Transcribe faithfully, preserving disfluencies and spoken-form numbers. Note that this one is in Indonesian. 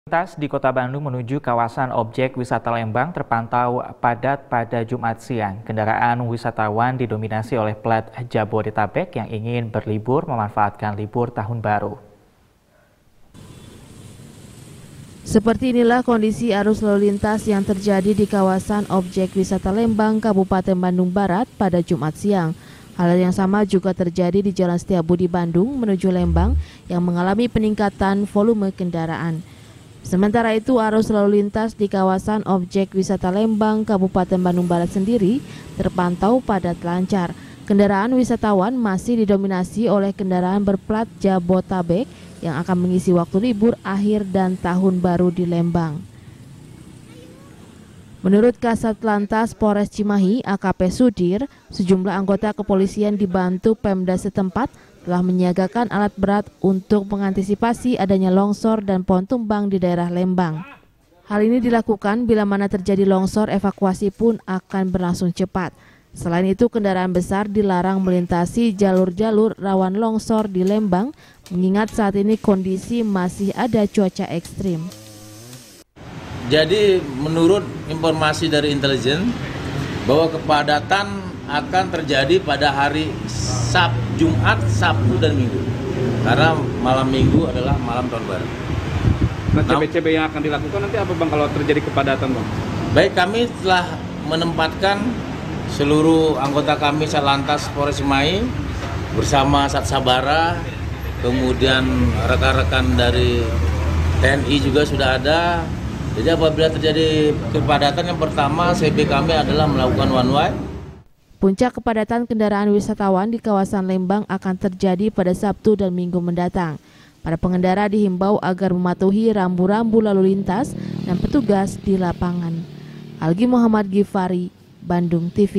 Lintas di Kota Bandung menuju kawasan objek wisata Lembang terpantau padat pada Jumat siang. Kendaraan wisatawan didominasi oleh plat Jabodetabek yang ingin berlibur memanfaatkan libur tahun baru. Seperti inilah kondisi arus lalu lintas yang terjadi di kawasan objek wisata Lembang, Kabupaten Bandung Barat pada Jumat siang. Hal yang sama juga terjadi di Jalan Setiabudi Bandung menuju Lembang yang mengalami peningkatan volume kendaraan. Sementara itu, arus lalu lintas di kawasan objek wisata Lembang, Kabupaten Bandung Barat sendiri terpantau padat lancar. Kendaraan wisatawan masih didominasi oleh kendaraan berplat Jabodetabek yang akan mengisi waktu libur akhir dan tahun baru di Lembang. Menurut Kasat Lantas Polres Cimahi, A K P Sudir, sejumlah anggota kepolisian dibantu Pemda setempat telah menyiagakan alat berat untuk mengantisipasi adanya longsor dan pohon tumbang di daerah Lembang. Hal ini dilakukan bila mana terjadi longsor, evakuasi pun akan berlangsung cepat. Selain itu, kendaraan besar dilarang melintasi jalur-jalur rawan longsor di Lembang, mengingat saat ini kondisi masih ada cuaca ekstrim. Jadi menurut informasi dari intelijen bahwa kepadatan akan terjadi pada hari Sab, Jumat, Sabtu, dan Minggu. Karena malam Minggu adalah malam tahun baru. Nah, C B C B yang akan dilakukan nanti apa Bang kalau terjadi kepadatan Bang? Baik, kami telah menempatkan seluruh anggota kami Satlantas Polres Cimahi bersama Satsabara, kemudian rekan-rekan dari T N I juga sudah ada. Jadi apabila terjadi kepadatan, yang pertama C B kami adalah melakukan one way. Puncak kepadatan kendaraan wisatawan di kawasan Lembang akan terjadi pada Sabtu dan Minggu mendatang. Para pengendara dihimbau agar mematuhi rambu-rambu lalu lintas dan petugas di lapangan. Algi Muhammad Gifari, Bandung T V.